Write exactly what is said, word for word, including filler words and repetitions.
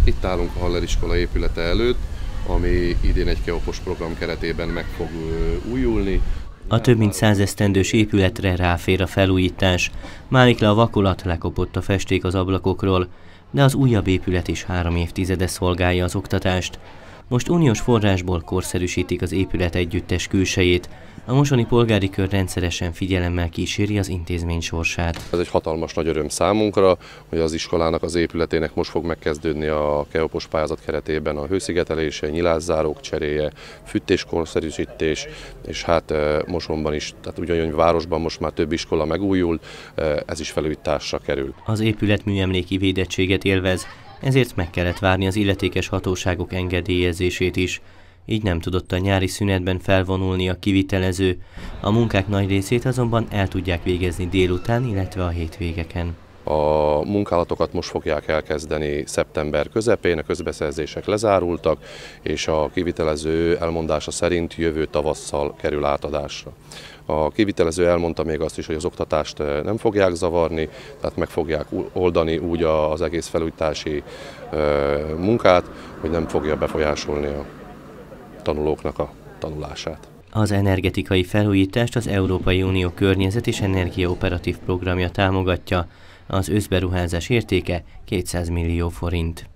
Itt állunk a Haller iskola épülete előtt, ami idén egy Keopos program keretében meg fog újulni. A több mint százesztendős épületre ráfér a felújítás. Máig le a vakolat, lekopott a festék az ablakokról, de az újabb épület is három évtizede szolgálja az oktatást. Most uniós forrásból korszerűsítik az épület együttes külsejét. A mosoni polgári kör rendszeresen figyelemmel kíséri az intézmény sorsát. Ez egy hatalmas nagy öröm számunkra, hogy az iskolának az épületének most fog megkezdődni a Keopos pályázat keretében a hőszigetelése, nyilászárók cseréje, fűtéskorszerűsítés, és hát Mosonban is, tehát ugyanúgy városban most már több iskola megújul, ez is felújításra kerül. Az épület műemléki védettséget élvez, ezért meg kellett várni az illetékes hatóságok engedélyezését is. Így nem tudott a nyári szünetben felvonulni a kivitelező. A munkák nagy részét azonban el tudják végezni délután, illetve a hétvégeken. A munkálatokat most fogják elkezdeni szeptember közepén, a közbeszerzések lezárultak, és a kivitelező elmondása szerint jövő tavasszal kerül átadásra. A kivitelező elmondta még azt is, hogy az oktatást nem fogják zavarni, tehát meg fogják oldani úgy az egész felújítási munkát, hogy nem fogja befolyásolni a tanulóknak a tanulását. Az energetikai felújítást az Európai Unió Környezet és Energia Operatív Programja támogatja. Az összberuházás értéke kétszáz millió forint.